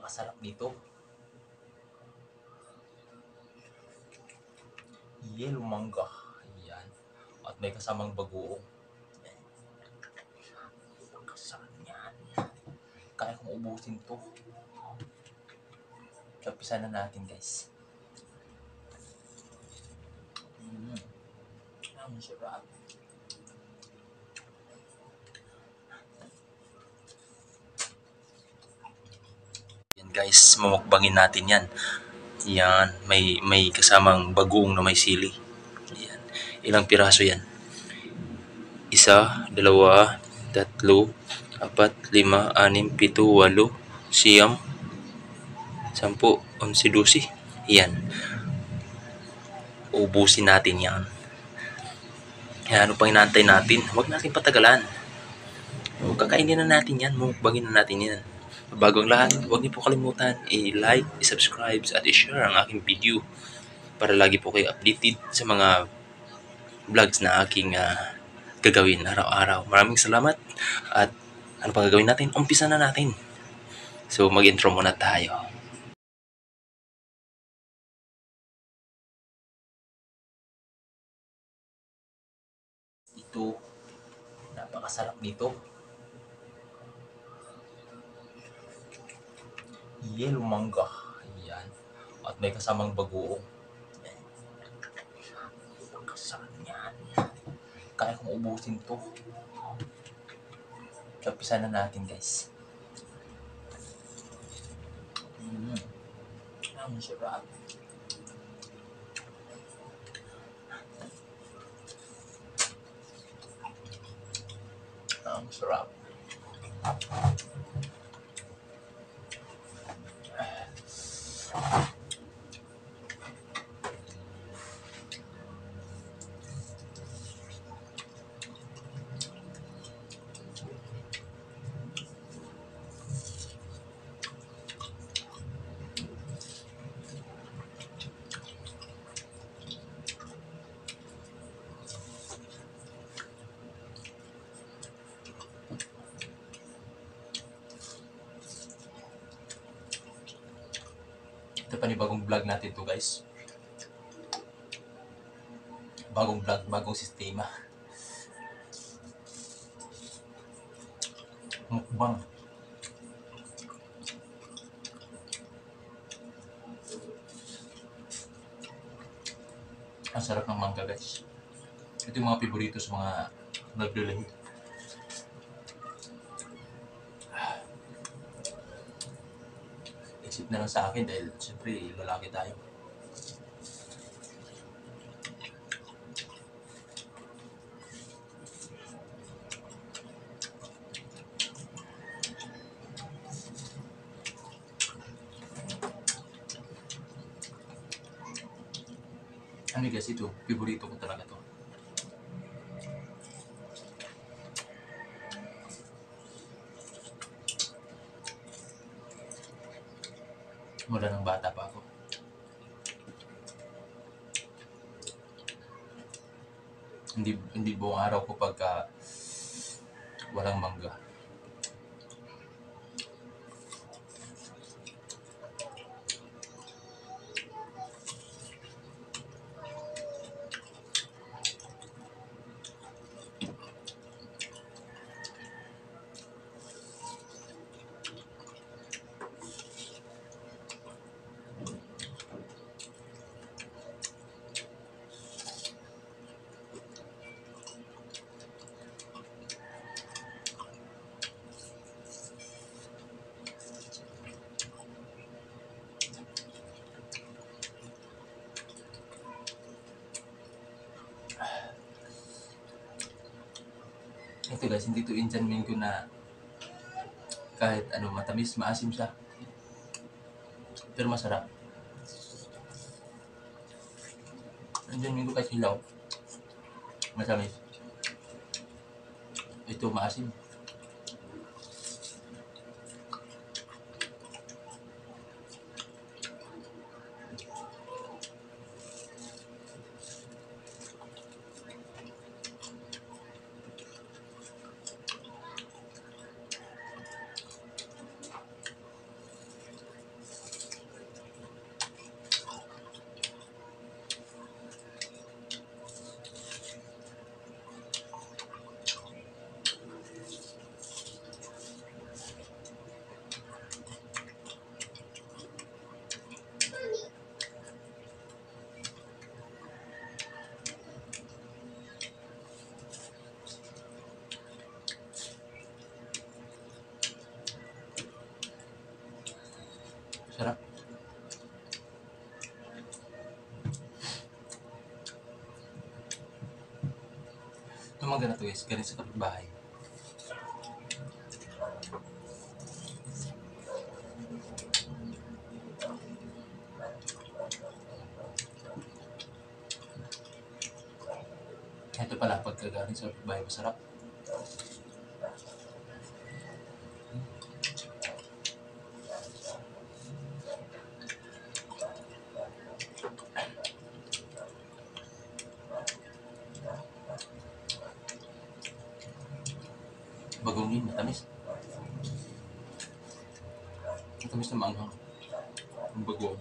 Napakasarap nito. Yellow mangga. Ayan. At may kasamang bagoong. Napakasarap yan. Kaya kong ubusin to. Kapisan na natin, guys. Ang sarap. Yan guys, mamukbangin natin yan. Yan, may kasamang bagoong na may sili. Yan. Ilang piraso yan? Isa, dalawa, tatlo, apat, lima, anim, pito, walo, siyam, 10, 11, 12. Yan. Ubusin natin yan. Kaya ano pang inaantay natin? Huwag natin patagalan. Kakainin na natin yan. Mukbangin na natin yan. Bago ang lahat, huwag niyo po kalimutan i-like, i-subscribe at i-share ang aking video para lagi po kayo updated sa mga vlogs na aking gagawin araw-araw. Maraming salamat at ano pang gagawin natin? Umpisa na natin. So mag-intro muna tayo. Ito, napakasarap nito. Yellow mangga. Ayan. At may kasamang bagoong. Napakasarap yan. Kaya kong ubusin to. Kapisan na natin, guys. Ang sarap. Ang sarap. Ito panibagong vlog natin to, guys. Bagong vlog, bagong sistema. Mukbang. Ang sarap ng mangga, guys. Ito yung mga paborito sa mga naglalahi. Isip na lang sa akin dahil siyempre lalaki tayo. Ano guys, ito, paborito ko talaga to. Mula ng bata pa ako. Hindi buong araw ko pagka walang mangga. Ito guys, hindi to Indian mango na kahit ano, matamis, maasim siya. Pero masarap. Indian mango kahit hilaw, matamis. Ito maasim. Sarap. Ito mga ganito guys, galing sa kapitbahay. Ito pala, pagka galing sa kapitbahay, masarap. Bagong yun, matamis. Matamis na maanghang. Ang bagong.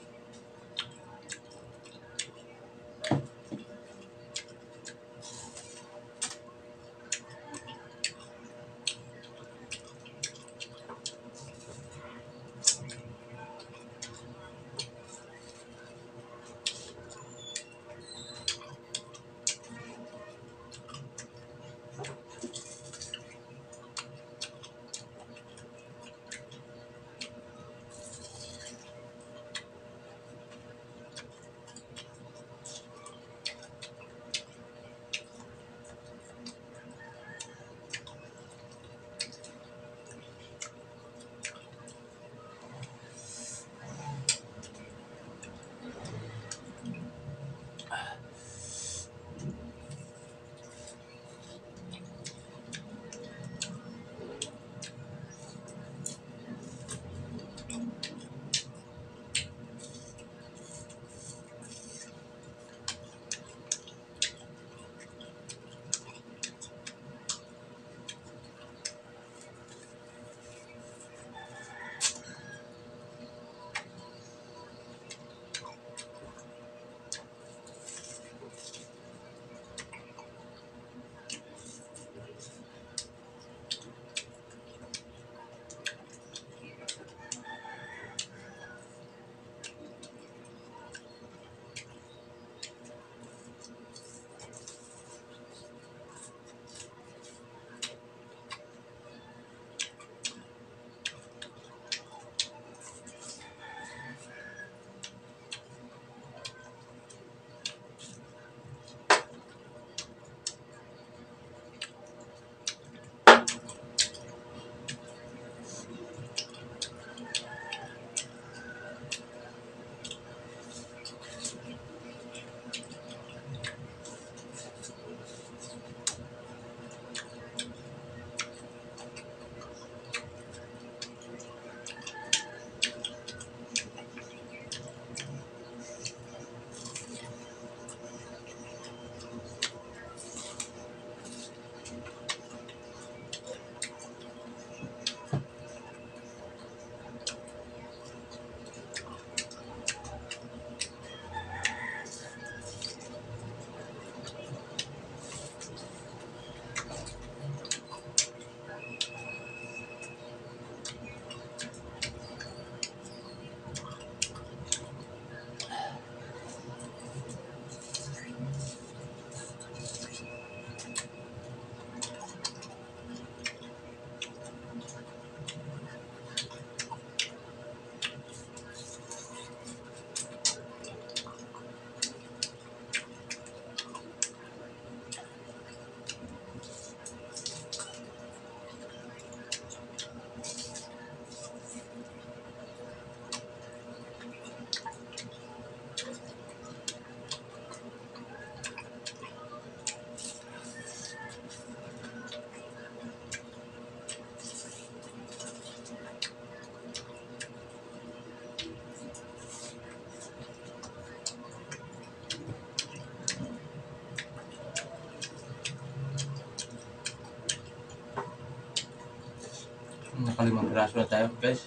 Nakalimang piraso na tayo guys.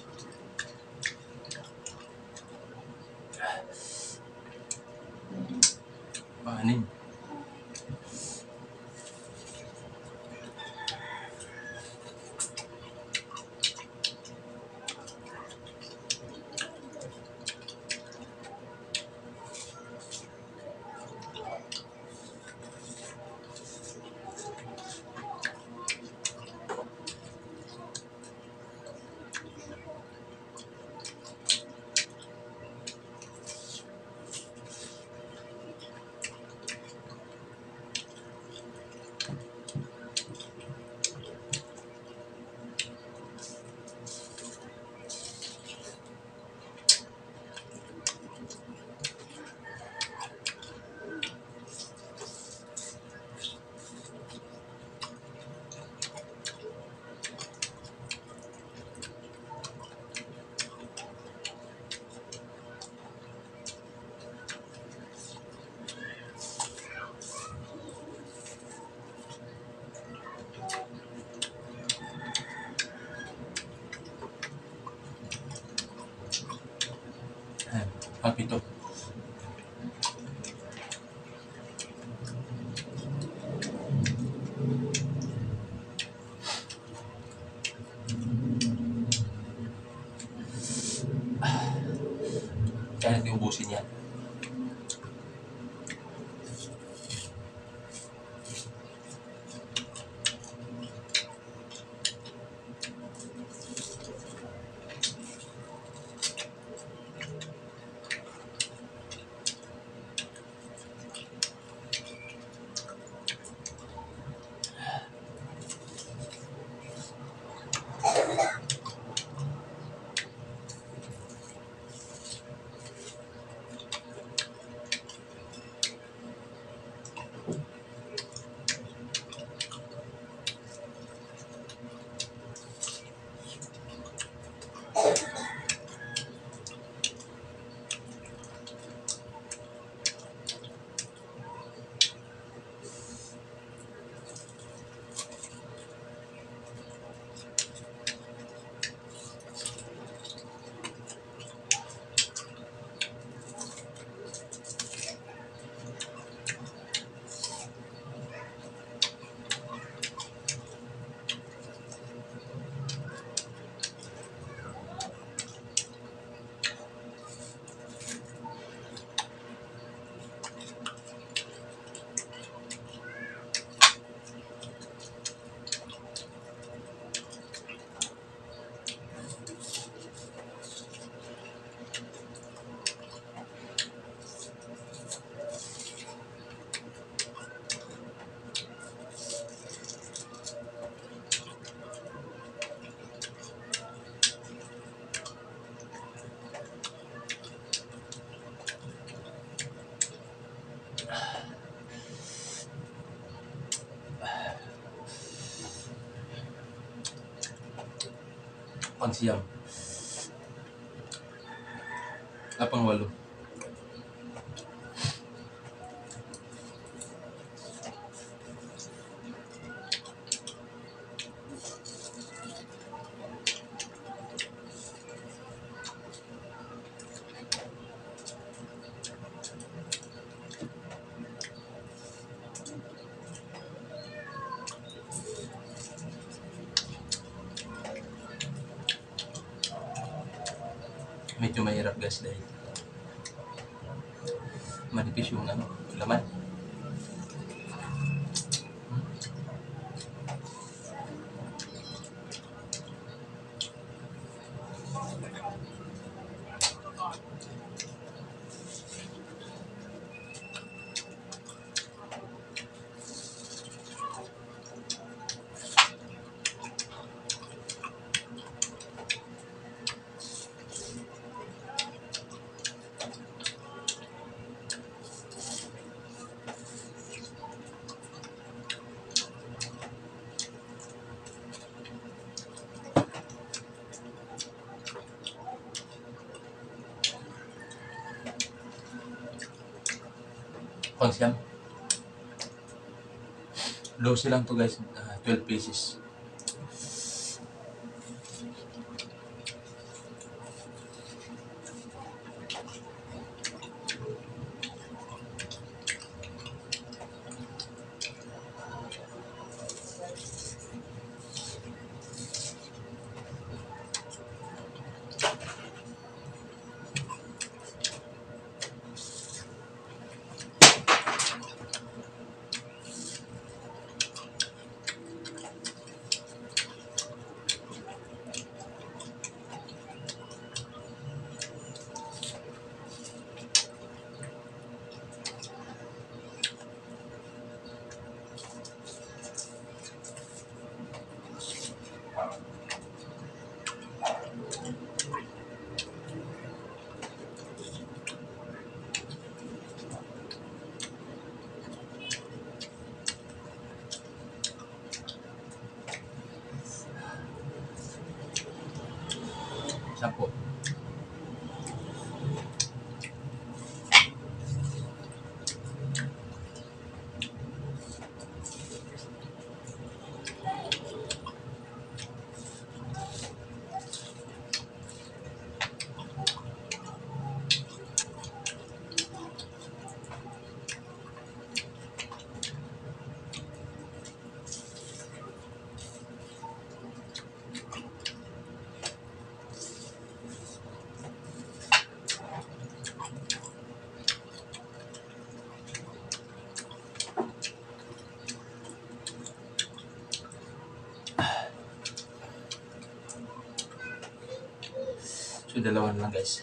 Anim. Pito. Kaya natin ubusin yan. Pangsiyam. Pangwalo. Medyo mahirap guys dahil manipis yung laman. Pangsiyam. Losi lang to guys, 12 pieces. Sampo. So, dalawa na lang guys.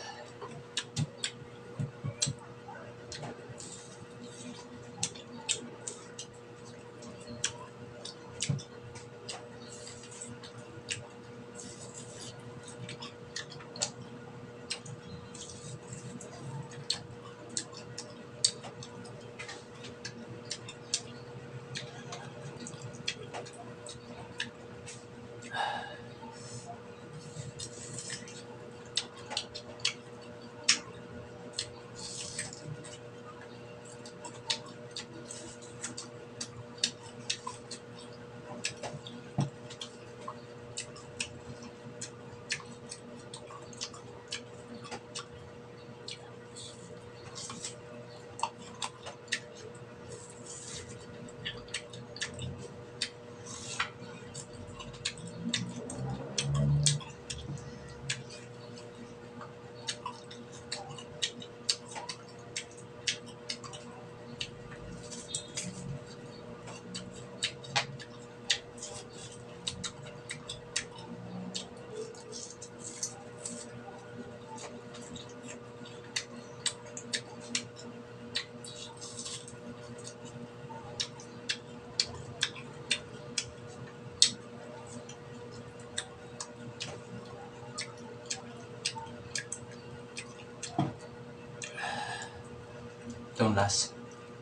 Itong last.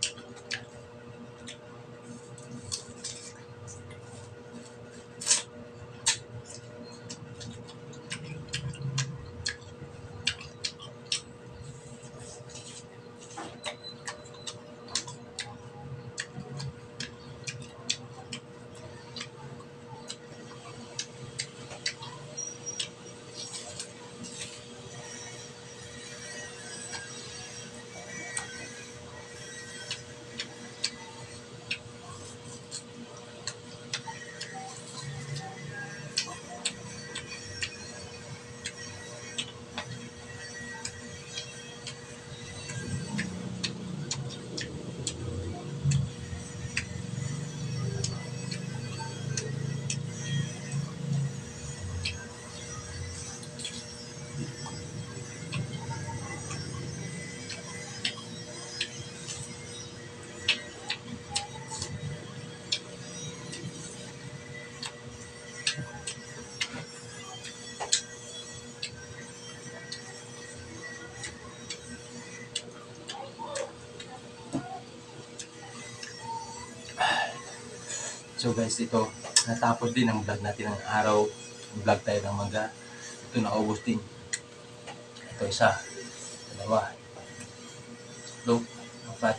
So guys, ito, natapos din ang vlog natin ng araw. Vlog tayo ng mangga. Ito, naubos din. Ito, isa, dalawa, tatlo, apat,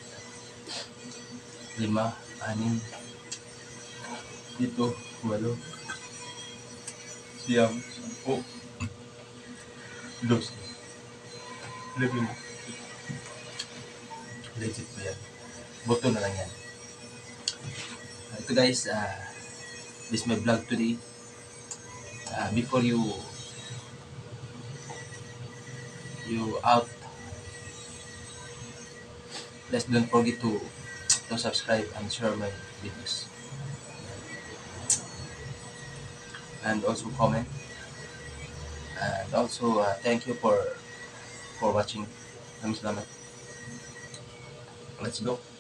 lima, anim, dito, 8, siyam, 10, 12, 11. Legit po yan. Buto na lang yan. Ito guys, this is my vlog today. Before you out, please don't forget to subscribe and share my videos, and also comment, and also thank you for watching. Salamat. Let's go.